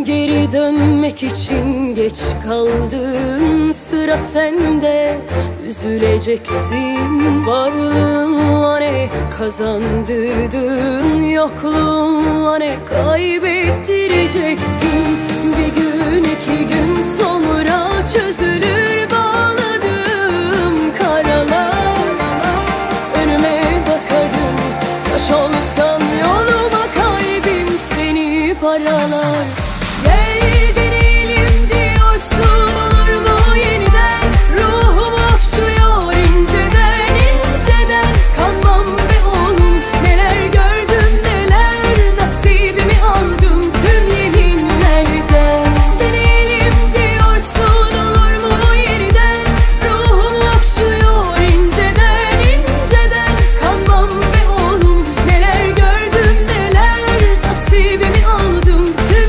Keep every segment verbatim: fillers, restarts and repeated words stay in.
Geri dönmek için geç kaldın, sıra sende. Üzüleceksin, varlığınla ne kazandırdın, yokluğunla ne kaybettireceksin. Bir gün iki gün sonra çözülür bağladığım karalar. Önüme bakarım, taş olsan yoluma kalbim seni paralar. Gel deneyelim diyorsun, olur mu yeniden? Ruhum okşuyor inceden inceden. Kanmam be oğlum, neler gördüm neler, nasibimi aldım tüm yeminlerden. Deneyelim diyorsun, olur mu yeniden? Ruhum okşuyor inceden inceden. Kanmam be oğlum, neler gördüm neler, nasibimi aldım tüm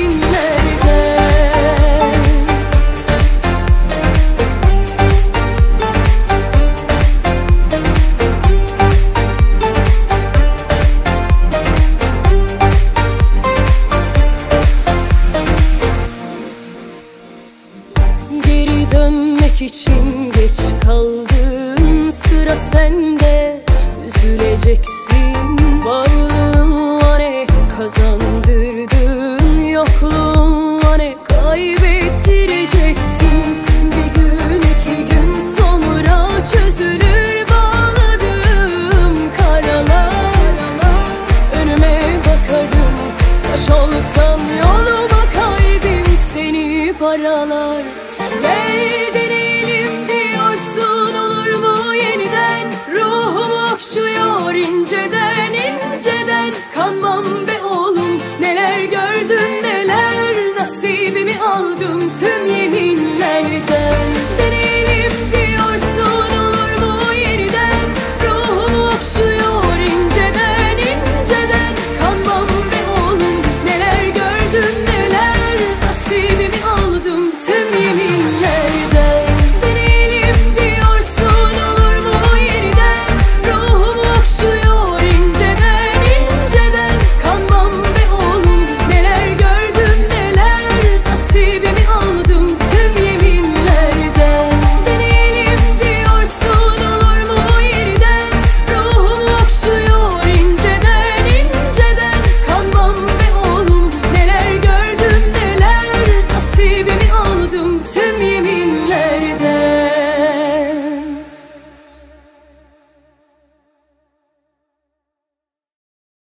Geri dönmek için geç kaldın, sıra sende. Üzüleceksin, varlığınla ne kazandırdın, yokluğunla ne kaybettireceksin. Bir gün iki gün sonra çözülür bağladığım karalar. Önüme bakarım, taş olsan yoluma kalbim seni paralar. Gel deneyelim diyorsun, olur mu yeniden? Ruhum okşuyor inceden inceden. Kanmam be oğlum, neler gördüm neler, nasibimi aldım tüm